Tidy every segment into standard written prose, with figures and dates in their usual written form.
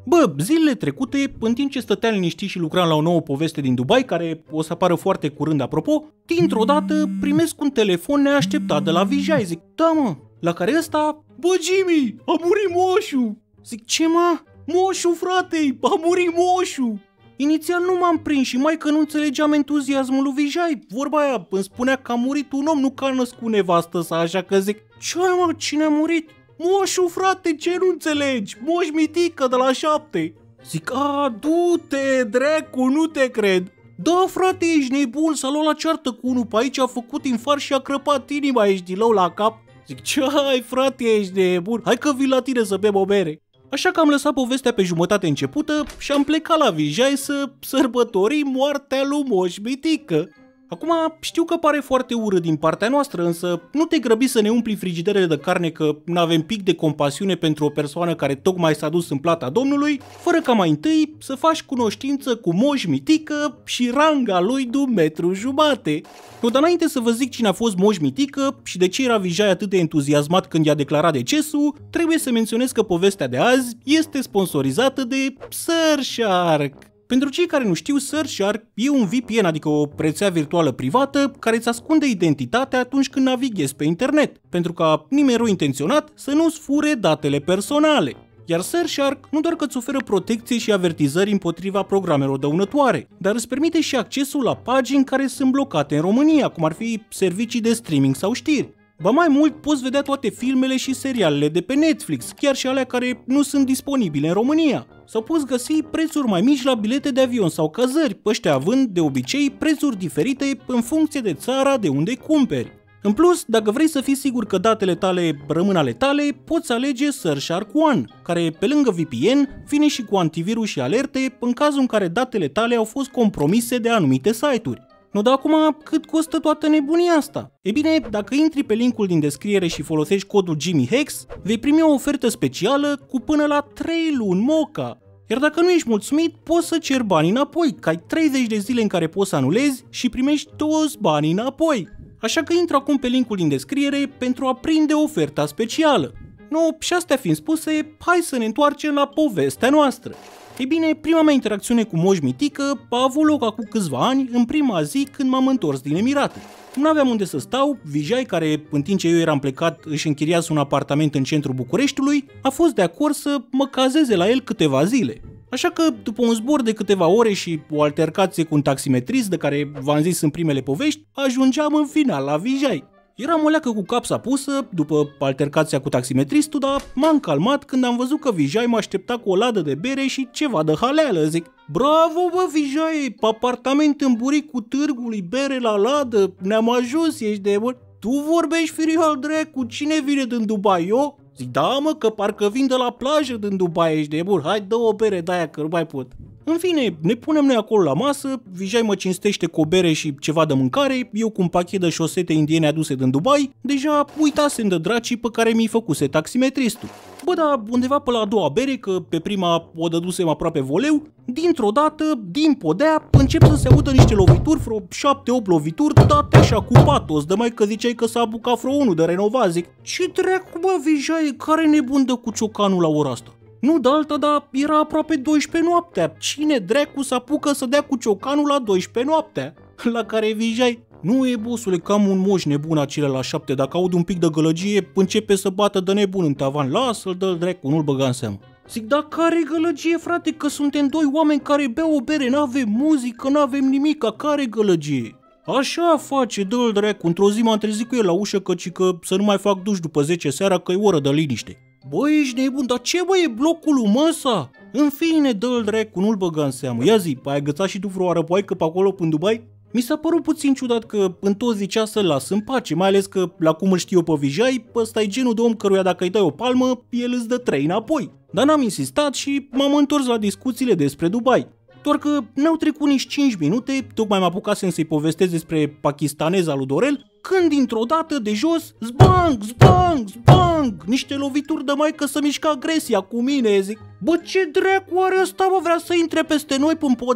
Bă, zilele trecute, în timp ce stăteam liniștit și lucram la o nouă poveste din Dubai, care o să apară foarte curând apropo, dintr-o dată primesc un telefon neașteptat de la Vijay. Zic, da mă, la care ăsta, bă Jimmy, a murit moșu. Zic, ce mă? Moșu, frate, a murit moșu. Inițial nu m-am prins și mai că nu înțelegeam entuziasmul lui Vijay. Vorba aia îmi spunea că a murit un om, nu că a născut nevastă sa, așa că zic, ce mă, cine a murit? Moșu, frate, ce nu înțelegi? Moș Mitică de la 7. Zic, a, du-te, dracu, nu te cred. Da, frate, ești nebun, s-a luat la ceartă cu unul pe aici, a făcut infarct și a crăpat inima, ești din lău la cap. Zic, ce ai, frate, ești nebun, hai că vin la tine să bem o bere. Așa că am lăsat povestea pe jumătate începută și am plecat la Vijay să sărbătorim moartea lui Moș Mitică. Acum știu că pare foarte urât din partea noastră, însă nu te grăbi să ne umpli frigiderele de carne că n-avem pic de compasiune pentru o persoană care tocmai s-a dus în plata Domnului, fără ca mai întâi să faci cunoștință cu Moș Mitică și ranga lui de 1,5 metri. Nu, dar înainte să vă zic cine a fost Moș Mitică și de ce era Vijay atât de entuziasmat când i-a declarat decesul, trebuie să menționez că povestea de azi este sponsorizată de Surfshark. Pentru cei care nu știu, Surfshark e un VPN, adică o rețea virtuală privată care îți ascunde identitatea atunci când navighezi pe internet, pentru ca nimeni rău intenționat să nu-ți fure datele personale. Iar Surfshark nu doar că îți oferă protecție și avertizări împotriva programelor dăunătoare, dar îți permite și accesul la pagini care sunt blocate în România, cum ar fi servicii de streaming sau știri. Ba mai mult, poți vedea toate filmele și serialele de pe Netflix, chiar și alea care nu sunt disponibile în România. Sau poți găsi prețuri mai mici la bilete de avion sau cazări, ăștia având, de obicei, prețuri diferite în funcție de țara de unde cumperi. În plus, dacă vrei să fii sigur că datele tale rămân ale tale, poți alege Surfshark One, care, pe lângă VPN, vine și cu antivirus și alerte în cazul în care datele tale au fost compromise de anumite site-uri. Nu, dar acum cât costă toată nebunia asta? E bine, dacă intri pe linkul din descriere și folosești codul JimmyHex, vei primi o ofertă specială cu până la 3 luni moca. Iar dacă nu ești mulțumit, poți să ceri banii înapoi, că ai 30 de zile în care poți să anulezi și primești toți banii înapoi. Așa că intră acum pe linkul din descriere pentru a prinde oferta specială. Nu, și astea fiind spuse, hai să ne întoarcem la povestea noastră. Ei bine, prima mea interacțiune cu Moș Mitică a avut loc acum câțiva ani, în prima zi când m-am întors din Emirate. Nu aveam unde să stau, Vijay, care în timp ce eu eram plecat își închiriase un apartament în centrul Bucureștiului, a fost de acord să mă cazeze la el câteva zile. Așa că, după un zbor de câteva ore și o altercație cu un taximetrist de care v-am zis în primele povești, ajungeam în final la Vijay. Eram o leacă cu capsa pusă după altercația cu taximetristul, dar m-am calmat când am văzut că Vijay mă aștepta cu o ladă de bere și ceva de haleală. Zic, bravo bă Vijay, apartament în buricul târgului, bere la ladă, ne-am ajuns, ești de bun. Tu vorbești firial dracu, cine vine din Dubai, eu? Zic, da mă, că parcă vin de la plajă din Dubai, ești de bun, hai dă o bere de-aia că nu mai pot. În fine, ne punem noi acolo la masă, Vijay mă cinstește cu o bere și ceva de mâncare, eu cu un pachet de șosete indiene aduse din Dubai, deja uitasem de dracii pe care mi-i făcuse taximetristul. Bă, dar undeva pe la a doua bere, că pe prima o dădusem aproape voleu, dintr-o dată, din podea, încep să se audă niște lovituri, vreo 7-8 lovituri, date așa cu patos, de mai că ziceai că s-a apucat vreo unul de renovat, zic, ce dracu bă Vijay, care nebun dă cu ciocanul la ora asta? Nu de alta, dar era aproape 12 noaptea. Cine dracu să apucă să dea cu ciocanul la 12 noaptea? La care Vijay, nu e bosule, că am un moș nebun acela la 7, dacă aud un pic de gălăgie, începe să bată de nebun în tavan. Lasă-l, dă-l dracu, nu-l băga în seamă. Zic, dar care gălăgie, frate, că suntem doi oameni care beau o bere, n-avem muzică, n-avem nimic, care gălăgie? Așa face, dă-l dracu, într-o zi m-am trezit cu el la ușă căci că să nu mai fac duș după 10 seara că e oră de liniște. Bă, ești nebun, dar ce bă e blocul lui măsa? În fine, dă-l dracu, nu-l băga în seamă. Ia zi, ai agățat și tu vreo arăpoaică pe acolo în Dubai? Mi s-a părut puțin ciudat că în toți zicea să-l las în pace, mai ales că, la cum îl știu eu pe Vijay, ăsta e genul de om căruia dacă îi dai o palmă, el îți dă 3 înapoi. Dar n-am insistat și m-am întors la discuțiile despre Dubai. Doar că n-au trecut nici 5 minute, tocmai mă apucasem să-i povestesc despre pakistaneza lui Dorel, când dintr-o dată de jos, zbang, zbang, zbang, niște lovituri de maică să mișcă agresia cu mine, zic. Bă, ce dracu are ăsta, bă, vrea să intre peste noi până podea?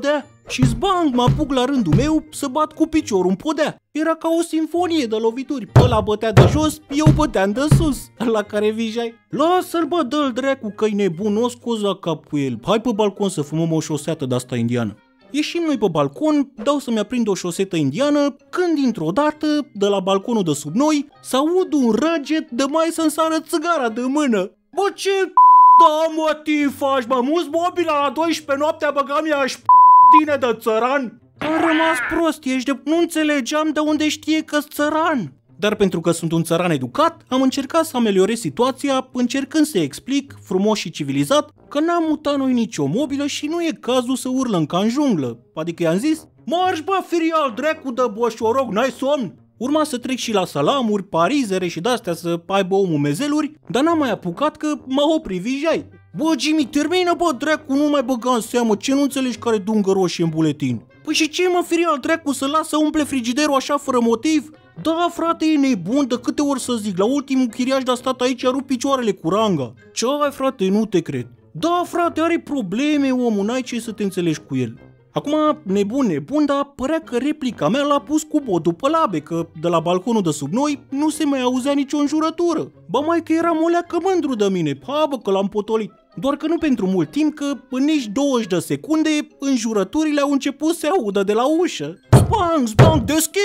și zbang, mă apuc la rândul meu să bat cu piciorul în podea. Era ca o simfonie de lovituri. Ăla bătea de jos, eu băteam de sus. La care Vijay: lasă-l bă, dă-l dracu că-i nebun, o scozi la cap cu el. Hai pe balcon să fumăm o șosetă de-asta indiană. Ieșim noi pe balcon, dau să-mi aprind o șosetă indiană, când dintr-o dată, de la balconul de sub noi, s-aud un răget de mai să-mi sară țigara de mână. Bă, ce da, mă, ti faci, mă, muți mobila la 12 noaptea, băga mi-aș tine de țăran? Am rămas prost, nu înțelegeam de unde știe că-s țăran. Dar pentru că sunt un țăran educat, am încercat să ameliorez situația, încercând să explic, frumos și civilizat, că n-am mutat noi nicio mobilă și nu e cazul să urlăm ca în junglă. Adică i-am zis: marș bă, firial, dracu de boșorog, n-ai somn? Urma să trec și la salamuri, parizere și de-astea să aibă omul mezeluri, dar n-am mai apucat că m-a oprit Vijay. Bă, Jimmy, termină bă, dracu, nu mai băga în seamă, ce nu înțelegi care dungă roșie în buletin? Păi și ce mă, firial, dracu, să lasă umple frigiderul așa fără motiv? Da, frate, e nebun, de câte ori să zic, la ultimul chiriaș de-a stat aici a rupt picioarele cu ranga. Ce ai, frate, nu te cred. Da, frate, are probleme omul, n-ai ce să te înțelegi cu el. Acum, nebun, dar părea că replica mea l-a pus cu bodul pe labe, că de la balconul de sub noi nu se mai auzea nicio înjurătură. Ba mai că eram o leacă mândru de mine, ha bă că l-am potolit. Doar că nu pentru mult timp, că în nici 20 de secunde înjurăturile au început să se audă de la ușă. Zbang,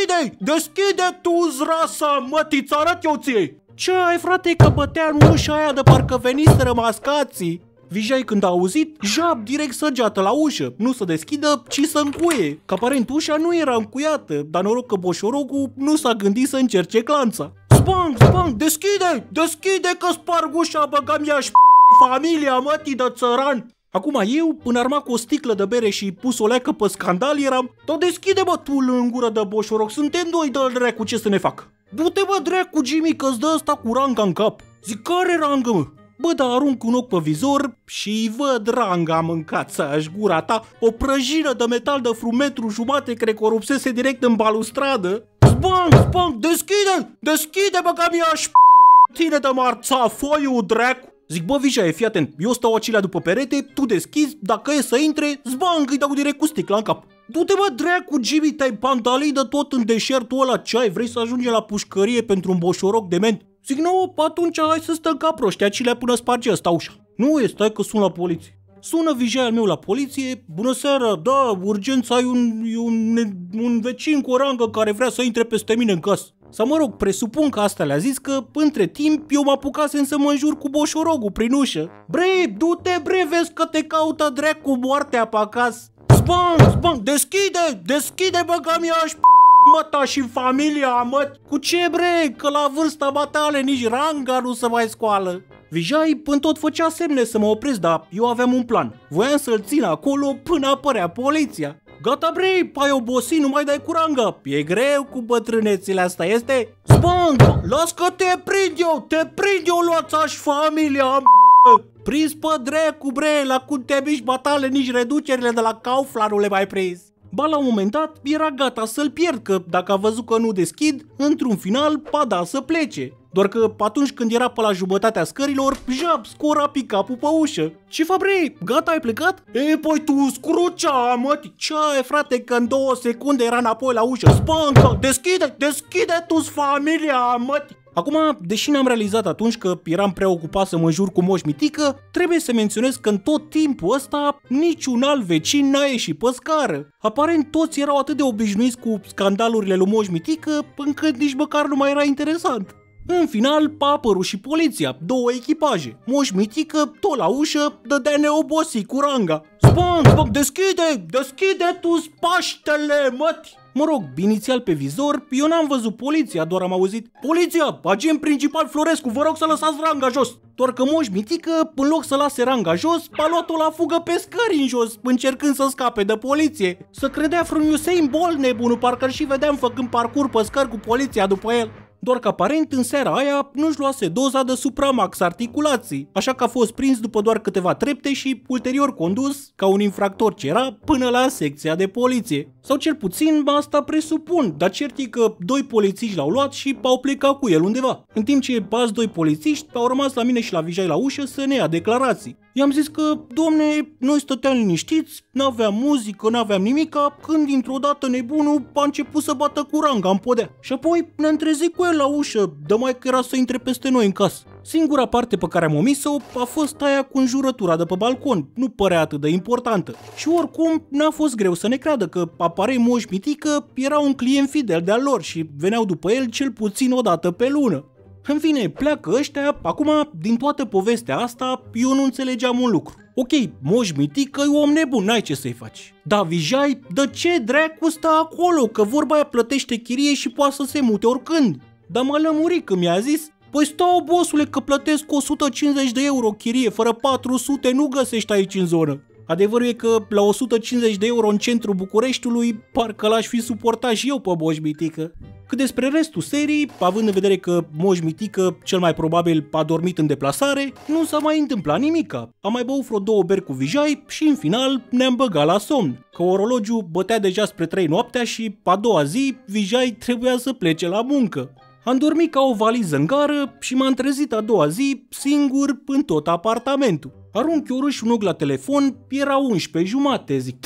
deschide tu-ți rasa, mă, ti-ți arăt eu ție. Ce ai, frate, că bătea în ușa aia de parcă veniseră mascații. Vijay, când a auzit, jap direct săgeată la ușă, nu să deschidă, ci să încuie, că aparent ușa nu era încuiată, dar noroc că boșorogul nu s-a gândit să încerce clanța. Zbang, deschide că sparg ușa, băga mi-aș familia, mătii de țăran. Acum eu, înarmat cu o sticlă de bere și pus o leacă pe scandal, eram: da deschide bă tu în gură de boșorog, suntem doi de dracu, ce să ne fac? Du-te bă dracu, Jimmy, că-ți dă ăsta cu ranga în cap. Zic: care rangă, mă? Bă, dar arunc un ochi pe vizor și văd ranga mâncat să-și gura ta, o prăjină de metal de frumetru jumate, cred că o rupsese direct în balustradă. Zbang, deschide bă, că mi-aș tine de marța, foiul dracu. Zic: bă, Vijay, fii atent, eu stau acilea după perete, tu deschizi, dacă e să intre, zbang, îi dau direct cu sticla în cap. Du-te bă, dracu, Jimmy, te-ai pantalit de tot în deșertul ăla, ce ai, vrei să ajungi la pușcărie pentru un boșoroc dement? Zic: nu, atunci hai să stăm ca proști, acilea până sparge ăsta ușa. Nu e, stai că sun la poliție. Sună Vijay al meu la poliție: bună seara, da, urgență, ai un vecin cu o rangă care vrea să intre peste mine în casă. Sau mă rog, presupun că asta le-a zis, că între timp eu mă apucasem să mă înjur cu boșorogul prin ușă. Bre, du-te bre, vezi că te caută dracu moartea pe acasă. Zbang, deschide bă, că mi-aș măta și familia, mă. Cu ce bre, că la vârsta matale nici ranga nu se mai scoală. Vijay până tot făcea semne să mă opresc, dar eu aveam un plan. Voiam să-l țin acolo până apărea poliția. Gata bre, ai obosit, nu mai dai cu ranga. E greu cu bătrânețile astea, este? Zbang, las că te prind eu, luați-aș familia, prins pe dracu bre, la cum te miști batale, nici reducerile de la Kaufland nu le mai prins. Ba la un moment dat era gata să-l pierd, că dacă a văzut că nu deschid, într-un final pada să plece. Doar că atunci când era pe la jumătatea scărilor, jap, scora pick-up-ul pe ușă. Ce fac bre? Gata, ai plecat? E, păi tu scrucea, măti. Ce ai, frate, că în 2 secunde era înapoi la ușă. Spancă, deschide tu-ți familia, măti. Acum, deși n-am realizat atunci că eram preocupat să mă jur cu Moș Mitică, trebuie să menționez că în tot timpul ăsta niciun alt vecin n-a ieșit pe scară. Aparent toți erau atât de obișnuiți cu scandalurile lui Moș Mitică, încât nici măcar nu mai era interesant. În final, a apărut și poliția, 2 echipaje. Moș Mitică, tot la ușă, dădea neobosit cu ranga. Zbang, deschide tu spaștele, măti! Mă rog, inițial pe vizor, eu n-am văzut poliția, doar am auzit: poliția, agent principal Florescu, vă rog să lăsați ranga jos. Doar că Moș Mitică, în loc să lase ranga jos, a luat-o la fugă pe scări în jos, încercând să scape de poliție. Să credea vreun Usain Bolt nebunul, parcă și vedeam făcând parcurs pe scări cu poliția după el. Doar că aparent în seara aia nu-și luase doza de Supramax articulații, așa că a fost prins după doar câteva trepte și ulterior condus, ca un infractor ce era, până la secția de poliție. Sau cel puțin asta presupun, dar cert e că 2 polițiști l-au luat și au plecat cu el undeva. În timp ce alți 2 polițiști au rămas la mine și la Vijay la ușă să ne ia declarații. I-am zis că, domne, noi stăteam liniștiți, n-aveam muzică, n-aveam nimica, când dintr-o dată nebunul a început să bată cu ranga în podea. Și apoi ne-am trezit cu el la ușă, dă mai că era să intre peste noi în casă. Singura parte pe care am omis-o a fost aia cu înjurătura de pe balcon, nu părea atât de importantă. Și oricum n-a fost greu să ne creadă că aparent Moș Mitică era un client fidel de-al lor și veneau după el cel puțin o dată pe lună. În fine, pleacă ăștia, acum, din toată povestea asta, eu nu înțelegeam un lucru. Ok, Moș Mitică e om nebun, n-ai ce să-i faci. Dar Vijay, de ce dracu stă acolo? Că vorba aia plătește chirie și poate să se mute oricând. Dar mă lămuri că mi-a zis, păi stau, bossule, că plătesc 150 de euro chirie, fără 400 nu găsești aici în zonă. Adevărul e că la 150 de euro în centrul Bucureștiului, parcă l-aș fi suportat și eu pe Moș Mitică. Cât despre restul serii, având în vedere că Moș Mitică cel mai probabil a dormit în deplasare, nu s-a mai întâmplat nimica. Am mai băut vreo 2 beri cu Vijay și în final ne-am băgat la somn, că orologiul bătea deja spre 3 noaptea și a doua zi Vijay trebuia să plece la muncă. Am dormit ca o valiză în gară și m-am trezit a doua zi singur în tot apartamentul. Arunc eu și un ochi la telefon, era 11:30, zic,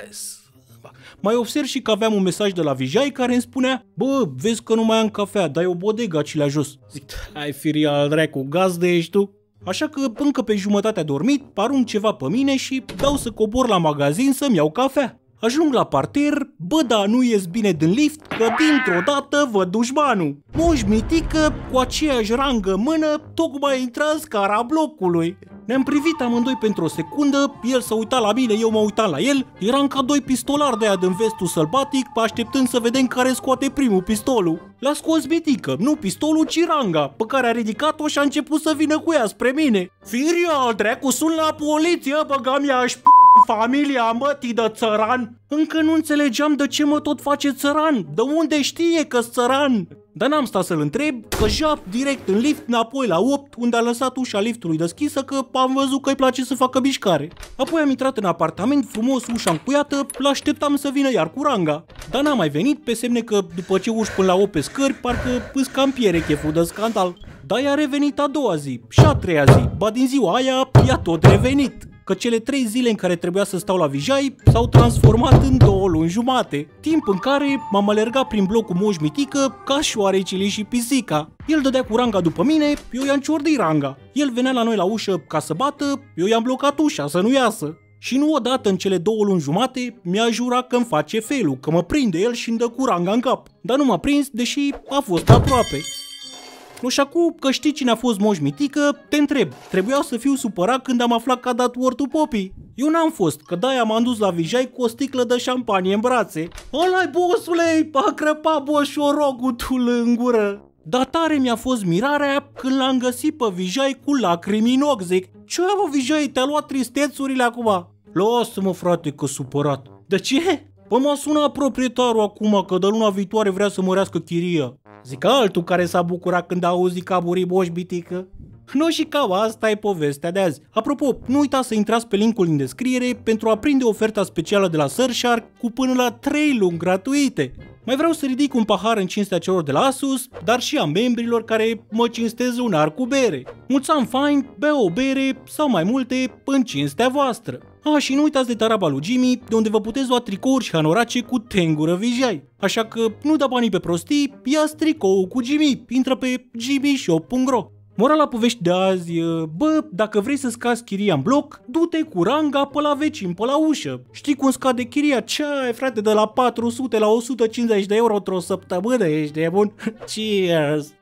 mai observ și că aveam un mesaj de la Vijay care îmi spunea, bă, vezi că nu mai am cafea, dai o bodegă aici la jos. Zic, ai fi al dracu, gazdă ești tu? Așa că încă pe jumătate adormit, arunc ceva pe mine și dau să cobor la magazin să-mi iau cafea. Ajung la parter, bă, da, nu ies bine din lift, că dintr-o dată văd dușmanul. Moș Mitică, cu aceeași rangă în mână, tocmai intra în scara blocului. Ne-am privit amândoi pentru o secundă, el s-a uitat la mine, eu mă uitam la el, eram ca 2 pistolari de aia din vestul sălbatic, așteptând să vedem care scoate primul pistolul. L-a scos Mitică, nu pistolul, ci ranga, pe care a ridicat-o și a început să vină cu ea spre mine. Firia, dracu, sun la poliție, băga mi-aș familia mătii de țăran. Încă nu înțelegeam de ce mă tot face țăran, de unde știe că-s țăran. Dar n-am stat să-l întreb, că jap direct în lift înapoi la 8, unde a lăsat ușa liftului deschisă, că am văzut că îi place să facă mișcare. Apoi am intrat în apartament, frumos, ușa încuiată, l-așteptam să vină iar cu ranga. Dar n-a mai venit, pe semne că după ce uși până la 8 pe scări, parcă îți cam piere cheful de scandal. Dar i-a revenit a doua zi și a treia zi, ba din ziua aia i-a tot revenit. Că cele 3 zile în care trebuia să stau la Vijay s-au transformat în 2 luni jumate, timp în care m-am alergat prin blocul Moș Mitică ca șoarecile și pisica. El dădea cu ranga după mine, eu i-am ciordit ranga. El venea la noi la ușă ca să bată, eu i-am blocat ușa să nu iasă. Și nu odată în cele 2 luni jumate mi-a jurat că îmi face felul, că mă prinde el și îmi dă cu ranga în cap. Dar nu m-a prins, deși a fost aproape. Nu, și acum că știi cine a fost Moș Mitică, te întreb, trebuia să fiu supărat când am aflat că a dat Word to Poppy? Eu n-am fost, că de-aia m-am dus la Vijay cu o sticlă de șampanie în brațe. Ăla-i, bossule, a crăpat boșorogutul în gură. Dar tare mi-a fost mirarea când l-am găsit pe Vijay cu lacrimi în ochi, zic, ce bă, Vijay, te-a luat tristețurile acum? Lasă-mă, frate, că supărat. De ce? Păi m-a sunat proprietarul acum că de luna viitoare vrea să mărească chiria. Zic altul care s-a bucurat când a auzit că a murit Moș Mitică. Nu, și cam asta e povestea de azi. Apropo, nu uitați să intrați pe linkul din descriere pentru a prinde oferta specială de la Surfshark cu până la 3 luni gratuite. Mai vreau să ridic un pahar în cinstea celor de la Asus, dar și a membrilor care mă cinstez lunar cu bere. Mulți ani fain, bea o bere sau mai multe în cinstea voastră. Și nu uitați de taraba lui Jimmy, de unde vă puteți lua tricouri și hanorace cu tengură Vijay. Așa că nu da banii pe prostii, ia-ți tricoul cu Jimmy, intră pe jimmyshop.ro. Morala poveștii de azi, bă, dacă vrei să scazi chiria în bloc, du-te cu ranga pe la vecin, pe la ușă. Știi cum scade chiria? Ce ai, frate, de la 400 la 150 de euro într-o săptămână, ești nebun? Cheers!